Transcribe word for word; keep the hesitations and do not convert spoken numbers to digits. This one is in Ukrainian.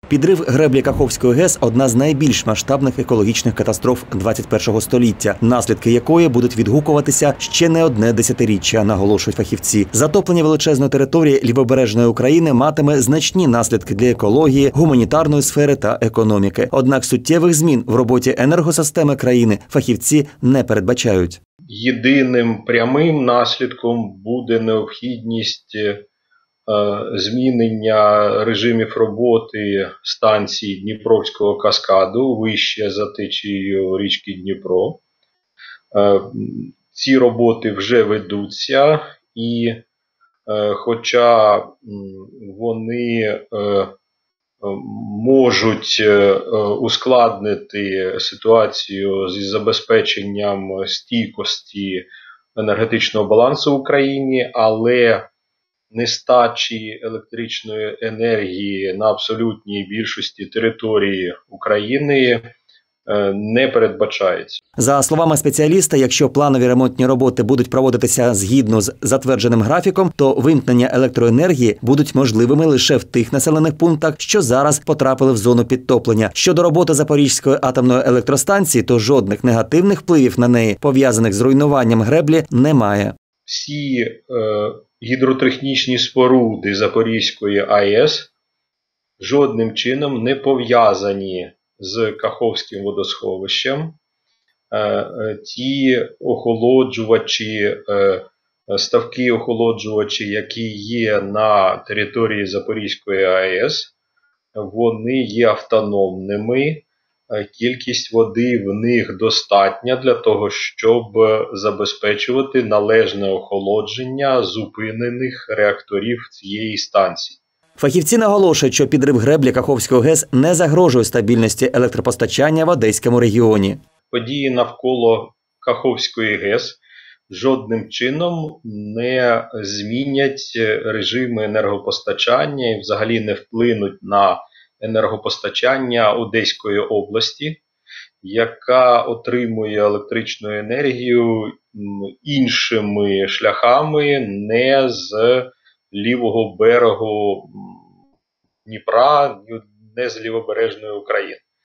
Підрив греблі Каховської ГЕС – одна з найбільш масштабних екологічних катастроф двадцять першого століття, наслідки якої будуть відгукуватися ще не одне десятиріччя, наголошують фахівці. Затоплення величезної території лівобережної України матиме значні наслідки для екології, гуманітарної сфери та економіки. Однак суттєвих змін в роботі енергосистеми країни фахівці не передбачають. Єдиним прямим наслідком буде необхідність змінення режимів роботи станцій Дніпровського каскаду вище за течією річки Дніпро. Ці роботи вже ведуться, і хоча вони можуть ускладнити ситуацію зі забезпеченням стійкості енергетичного балансу в Україні, але нестачі електричної енергії на абсолютній більшості території України не передбачається. За словами спеціаліста, якщо планові ремонтні роботи будуть проводитися згідно з затвердженим графіком, то вимкнення електроенергії будуть можливими лише в тих населених пунктах, що зараз потрапили в зону підтоплення. Щодо роботи Запорізької атомної електростанції, то жодних негативних впливів на неї, пов'язаних з руйнуванням греблі, немає. Всі е, гідротехнічні споруди Запорізької АЕС жодним чином не пов'язані з Каховським водосховищем. Ті охолоджувачі, ставки охолоджувачі, які є на території Запорізької АЕС, вони є автономними. Кількість води в них достатня для того, щоб забезпечувати належне охолодження зупинених реакторів цієї станції. Фахівці наголошують, що підрив греблі Каховської ГЕС не загрожує стабільності електропостачання в Одеському регіоні. Події навколо Каховської ГЕС жодним чином не змінять режими енергопостачання і взагалі не вплинуть на енергопостачання Одеської області, яка отримує електричну енергію іншими шляхами, не з лівого берегу Дніпра, не з лівобережної України.